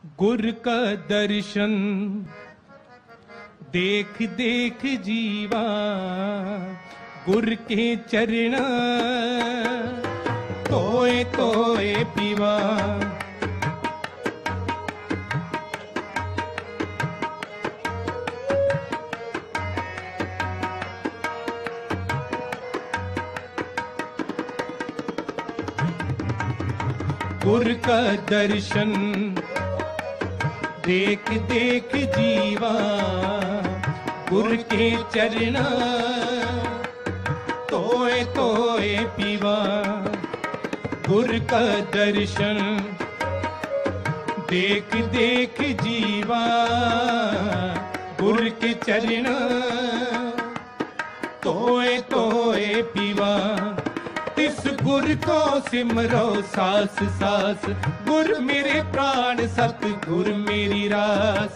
गुर का दर्शन देख देख जीवा, गुर के चरण तोए तोए पीवा। गुर का दर्शन देख देख जीवा, गुर के चरण तोए तोए पीवा। गुर का दर्शन देख देख जीवा, गुर के चरण तोए तोए पीवा। तिस गुर को सिमरो सास सास, गुर मेरे प्राण सत गुर मेरी रास।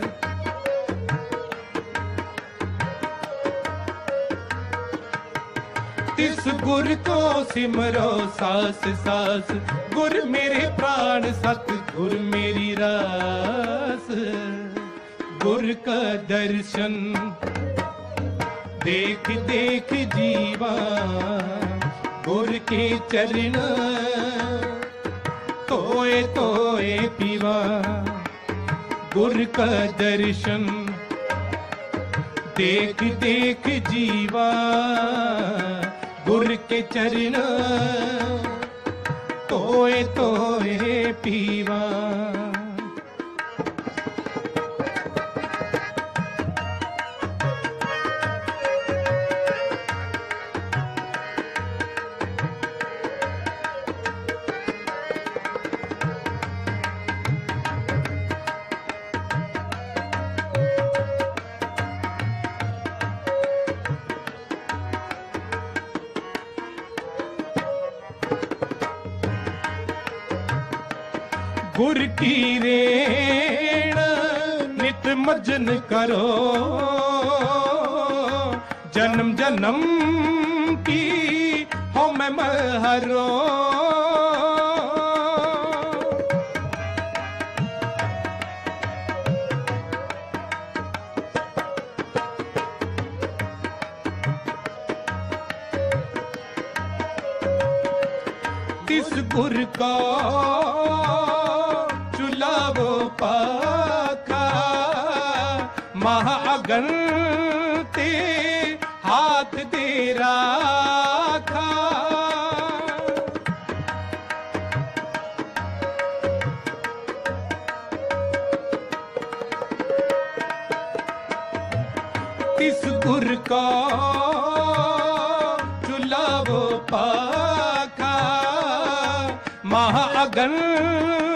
तिस गुर को सिमरो सास सास, गुर मेरे प्राण सत गुर मेरी रास। गुर का दर्शन देख देख जीवा, गुर के चरण तोए तोए पीवा। गुर का दर्शन देख देख जीवा, गुर के चरण तोए तोए पीवा। गुर की रेण नित मजन करो, जन्म जन्म की हो मैं महरो। तिस गुर का पाखा, महाअगन ते हाथ दे राखा। तिस गुर का चुलावो पाखा, महाअगन